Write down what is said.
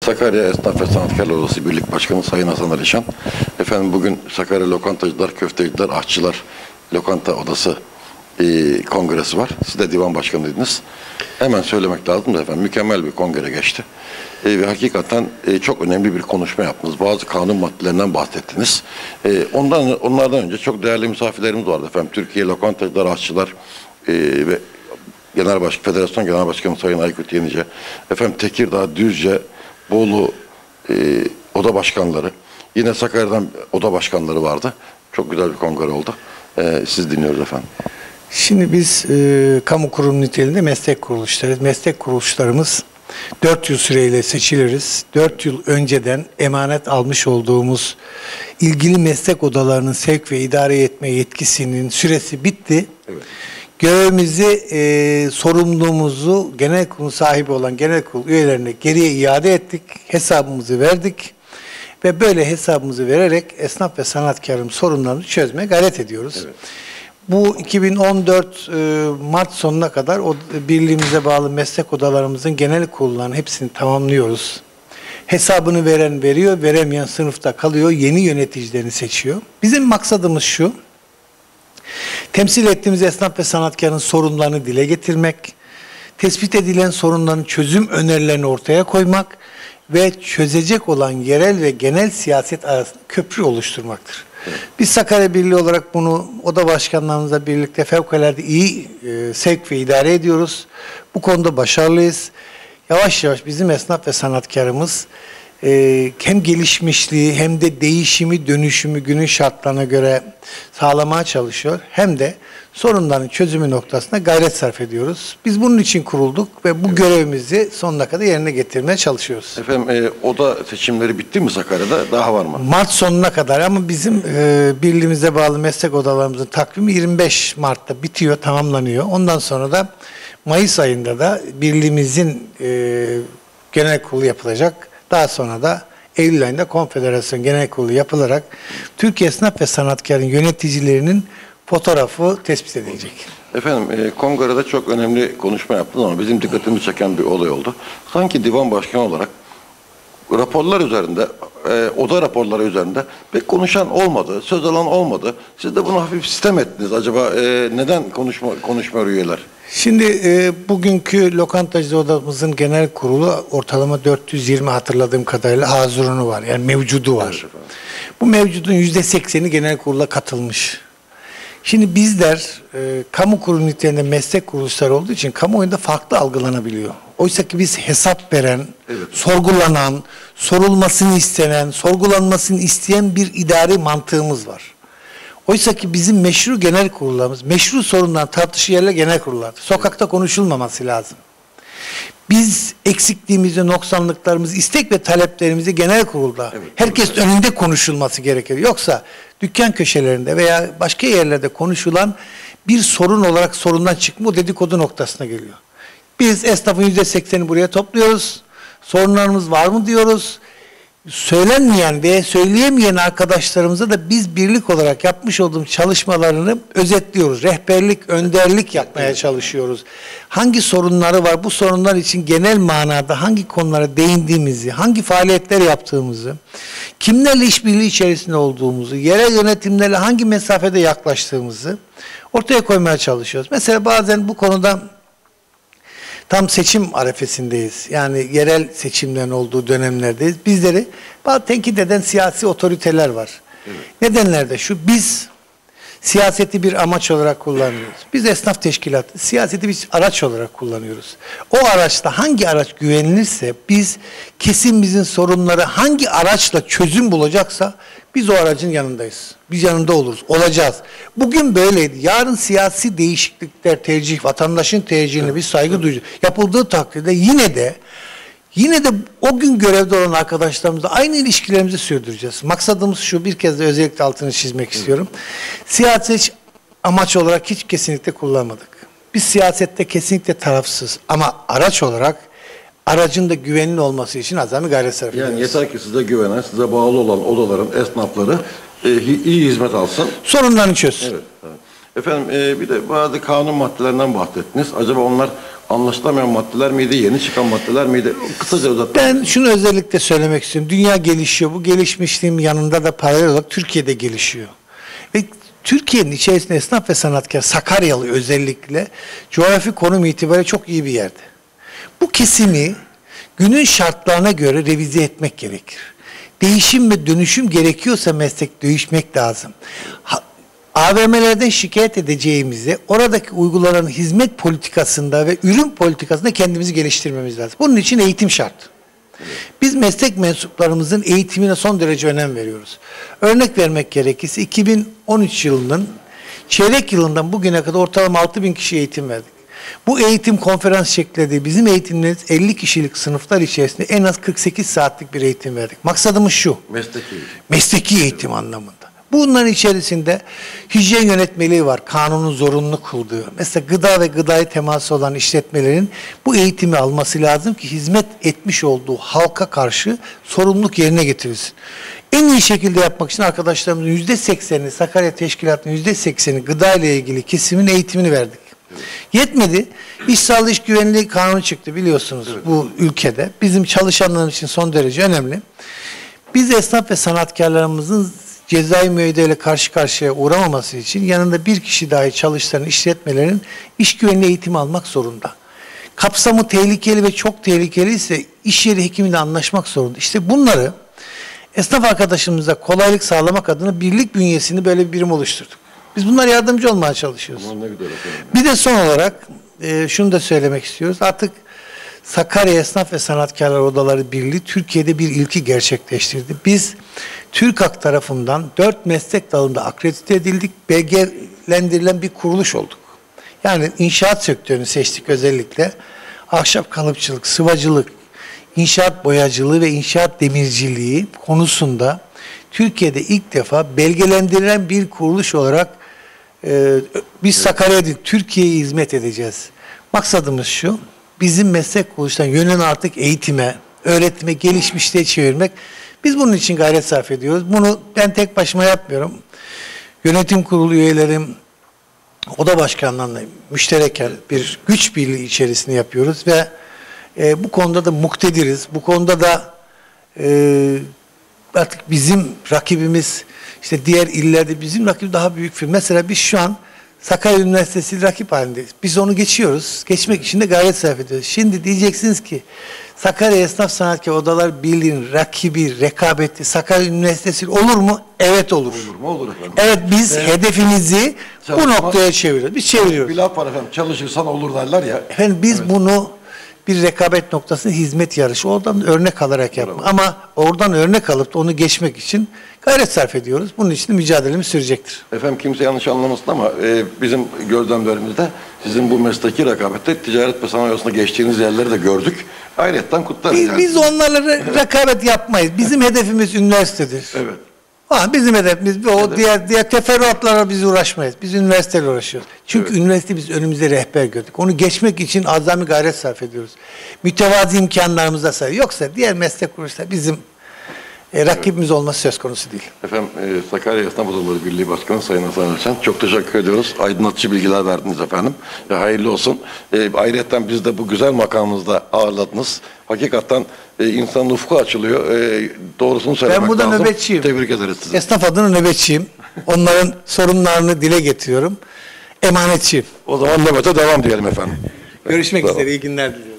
Sakarya Esnaf ve Sanatkarlar Odası Birlik Başkanı Sayın Hasan Alişan. Efendim bugün Sakarya Lokantacılar, Köfteciler, Aşçılar Lokanta Odası kongresi var. Siz de divan başkanıydınız. Hemen söylemek lazım da efendim mükemmel bir kongre geçti. Ve hakikaten çok önemli bir konuşma yaptınız. Bazı kanun maddelerinden bahsettiniz. Onlardan önce çok değerli misafirlerimiz vardı efendim. Türkiye Lokantacılar, Aşçılar ve Federasyon Genel Başkanı Sayın Aykut Yenice, efendim Tekirdağ, Düzce, Bolu oda başkanları, yine Sakarya'dan oda başkanları vardı. Çok güzel bir kongre oldu. Siz dinliyoruz efendim. Şimdi biz kamu kurum niteliğinde meslek kuruluşlarıyız. Meslek kuruluşlarımız 4 yıl süreyle seçiliriz. 4 yıl önceden emanet almış olduğumuz ilgili meslek odalarının sevk ve idare etme yetkisinin süresi bitti. Evet. Görevimizi, sorumluluğumuzu genel kurul sahibi olan genel kurul üyelerine geriye iade ettik. Hesabımızı verdik. Ve böyle hesabımızı vererek esnaf ve sanatkarın sorunlarını çözmeye gayret ediyoruz. Evet. Bu 2014 Mart sonuna kadar o birliğimize bağlı meslek odalarımızın genel kurullarının hepsini tamamlıyoruz. Hesabını veren veriyor, veremeyen sınıfta kalıyor, yeni yöneticilerini seçiyor. Bizim maksadımız şu: temsil ettiğimiz esnaf ve sanatkarın sorunlarını dile getirmek, tespit edilen sorunların çözüm önerilerini ortaya koymak ve çözecek olan yerel ve genel siyaset arasında köprü oluşturmaktır. Evet. Biz Sakarya Birliği olarak bunu oda başkanlarımızla birlikte fevkalade iyi sevk ve idare ediyoruz. Bu konuda başarılıyız. Yavaş yavaş bizim esnaf ve sanatkarımız hem gelişmişliği hem de değişimi, dönüşümü günün şartlarına göre sağlamaya çalışıyor. Hem de sorunların çözümü noktasında gayret sarf ediyoruz. Biz bunun için kurulduk ve bu görevimizi sonuna kadar yerine getirmeye çalışıyoruz. Efendim oda seçimleri bitti mi Sakarya'da? Daha var mı? Mart sonuna kadar, ama bizim birliğimize bağlı meslek odalarımızın takvimi 25 Mart'ta bitiyor, tamamlanıyor. Ondan sonra da Mayıs ayında da birliğimizin genel kurulu yapılacak. Daha sonra da Eylül ayında konfederasyon genel kurulu yapılarak Türkiye Esnaf ve Sanatkarın yöneticilerinin fotoğrafı tespit edilecek. Efendim kongrede çok önemli konuşma yaptınız ama bizim dikkatimizi çeken bir olay oldu. Sanki divan başkanı olarak raporlar üzerinde, oda raporları üzerinde pek konuşan olmadı, söz alan olmadı. Siz de bunu hafif sistem ettiniz. Acaba neden konuşmuyor üyeler? Şimdi bugünkü lokantacı odamızın genel kurulu ortalama 420 hatırladığım kadarıyla hazırını var. Yani mevcudu var. Evet, bu mevcudun %80'i genel kurula katılmış. Şimdi bizler kamu kurum niteliğinde meslek kuruluşları olduğu için kamuoyunda farklı algılanabiliyor. Oysa ki biz hesap veren, evet, sorgulanan, sorulmasını istenen, sorgulanmasını isteyen bir idari mantığımız var. Oysa ki bizim meşru genel kurullarımız, meşru sorunlar tartışır yerler genel kurullardır. Sokakta konuşulmaması lazım. Biz eksikliğimizi, noksanlıklarımızı, istek ve taleplerimizi genel kurulda, evet, herkes önünde konuşulması gerekir. Yoksa dükkan köşelerinde veya başka yerlerde konuşulan bir sorun olarak sorundan çıkma dedikodu noktasına geliyor. Biz esnafın %80'ini buraya topluyoruz. Sorunlarımız var mı diyoruz. Söylenmeyen veya söyleyemeyen arkadaşlarımıza da biz birlik olarak yapmış olduğumuz çalışmalarını özetliyoruz. Rehberlik, önderlik yapmaya çalışıyoruz. Hangi sorunları var, bu sorunlar için genel manada hangi konulara değindiğimizi, hangi faaliyetler yaptığımızı, kimlerle işbirliği içerisinde olduğumuzu, yerel yönetimlerle hangi mesafede yaklaştığımızı ortaya koymaya çalışıyoruz. Mesela bazen bu konuda tam seçim arefesindeyiz. Yani yerel seçimlerin olduğu dönemlerdeyiz. Bizleri bazı tenkit eden siyasi otoriteler var. Evet. Nedenler de şu: biz siyaseti bir amaç olarak kullanıyoruz. Biz esnaf teşkilatı siyaseti bir araç olarak kullanıyoruz. O araçta hangi araç güvenilirse, biz kesimimizin sorunları hangi araçla çözüm bulacaksa biz o aracın yanındayız. Biz yanında oluruz, olacağız. Bugün böyleydi. Yarın siyasi değişiklikler, tercih, vatandaşın tercihine evet, bir saygı duyacağız. Yapıldığı takdirde yine de o gün görevde olan arkadaşlarımızla aynı ilişkilerimizi sürdüreceğiz. Maksadımız şu, bir kez de özellikle altını çizmek istiyorum. Siyaset amaç olarak hiç kesinlikle kullanmadık. Biz siyasette kesinlikle tarafsız, ama araç olarak aracın da güvenli olması için azami gayret sarf ediyoruz. Yani yeter ki size güvenen, size bağlı olan odaların esnafları iyi hizmet alsın. Sorunlarını çözsün. Evet, evet. Efendim bir de bazı kanun maddelerinden bahsettiniz. Acaba onlar anlaşılamayan maddeler miydi, yeni çıkan maddeler miydi? Kısaca uzatmak. Ben şunu özellikle söylemek istiyorum. Dünya gelişiyor. Bu gelişmişliğin yanında da paralel olarak Türkiye'de gelişiyor. Ve Türkiye'nin içerisinde esnaf ve sanatkar, Sakaryalı özellikle coğrafi konum itibariyle çok iyi bir yerde. Bu kesimi günün şartlarına göre revize etmek gerekir. Değişim ve dönüşüm gerekiyorsa meslek değişmek lazım. AVM'lerden şikayet edeceğimizi oradaki uygulanan hizmet politikasında ve ürün politikasında kendimizi geliştirmemiz lazım. Bunun için eğitim şart. Biz meslek mensuplarımızın eğitimine son derece önem veriyoruz. Örnek vermek gerekirse 2013 yılının çeyrek yılından bugüne kadar ortalama 6.000 kişiye eğitim verdik. Bu eğitim konferans şeklinde değil, bizim eğitimlerimiz 50 kişilik sınıflar içerisinde en az 48 saatlik bir eğitim verdik. Maksadımız şu, mesleki eğitim anlamında. Bunların içerisinde hijyen yönetmeliği var, kanunun zorunlu kıldığı. Mesela gıda ve gıdaya teması olan işletmelerin bu eğitimi alması lazım ki hizmet etmiş olduğu halka karşı sorumluluk yerine getirilsin. En iyi şekilde yapmak için arkadaşlarımızın %80'ini, Sakarya Teşkilatı'nın %80'ini gıda ile ilgili kesimin eğitimini verdik. Yetmedi. İş sağlığı iş güvenliği kanunu çıktı biliyorsunuz bu ülkede. Bizim çalışanlar için son derece önemli. Biz esnaf ve sanatkarlarımızın cezai müeyyideyle karşı karşıya uğramaması için yanında bir kişi dahi çalıştıran işletmelerin iş güvenliği eğitimi almak zorunda. Kapsamı tehlikeli ve çok tehlikeli ise iş yeri hekimiyle anlaşmak zorunda. İşte bunları esnaf arkadaşımıza kolaylık sağlamak adına birlik bünyesinde böyle bir birim oluşturduk. Biz bunlara yardımcı olmaya çalışıyoruz. Bir de son olarak şunu da söylemek istiyoruz. Artık Sakarya Esnaf ve Sanatkarlar Odaları Birliği Türkiye'de bir ilki gerçekleştirdi. Biz TÜRKAK tarafından 4 meslek dalında akredite edildik, belgelendirilen bir kuruluş olduk. Yani inşaat sektörünü seçtik özellikle. Ahşap kalıpçılık, sıvacılık, inşaat boyacılığı ve inşaat demirciliği konusunda Türkiye'de ilk defa belgelendirilen bir kuruluş olarak biz Sakarya'da Türkiye'ye hizmet edeceğiz. Maksadımız şu, bizim meslek kuruluştan yönelen artık eğitime, öğretime, gelişmişliğe çevirmek. Biz bunun için gayret sarf ediyoruz. Bunu ben tek başıma yapmıyorum. Yönetim kurulu üyelerim, oda başkanlarıyla müştereken bir güç birliği içerisinde yapıyoruz ve bu konuda da muktediriz. Bu konuda da artık bizim rakibimiz, işte diğer illerde bizim rakip daha büyük firma. Mesela biz şu an Sakarya Üniversitesi rakip halindeyiz. Biz onu geçiyoruz. Geçmek için de gayret sarf ediyoruz. Şimdi diyeceksiniz ki Sakarya Esnaf Sanatkar Odalar Birliği'nin rakibi, rekabeti Sakarya Üniversitesi olur mu? Evet olur. Olur mu? Olur efendim. Evet biz hedefimizi bu noktaya çeviriyoruz. Biz çeviriyoruz. Bir laf var efendim, çalışırsan olur derler ya. Efendim biz bunu bir rekabet noktasında hizmet yarışı oradan örnek alarak yapmak. Ama oradan örnek alıp da onu geçmek için gayret sarf ediyoruz. Bunun için de mücadelemiz sürecektir. Efendim kimse yanlış anlamasın ama bizim gözlemlerimizde sizin bu mesleki rekabette ticaret ve sanayi arasında geçtiğiniz yerleri de gördük. Hayretten kutlarız. Biz onlarla rekabet yapmayız. Bizim hedefimiz üniversitedir. Evet. Bizim hedefimiz o diğer teferruatlara biz uğraşmayız. Biz üniversiteyle uğraşıyoruz. Çünkü üniversite biz önümüze rehber gördük. Onu geçmek için azami gayret sarf ediyoruz. Mütevazi imkanlarımıza sahip. Yoksa diğer meslek kuruluşları bizim rakibimiz olması söz konusu değil. Efendim Sakarya Esnaf Odaları Birliği Başkanı Sayın Hasan Erşen, çok teşekkür ediyoruz. Aydınlatıcı bilgiler verdiniz efendim. Hayırlı olsun. Ayrıca biz de bu güzel makamınızda ağırladınız. Hakikaten insanın ufku açılıyor. Doğrusunu söylemek lazım. Ben burada nöbetçiyim. Tebrik ederiz sizi. Esnaf adına nöbetçiyim. Onların sorunlarını dile getiriyorum. Emanetçiyim. O zaman nöbete devam diyelim efendim. Görüşmek üzere. İyi günler diliyorum.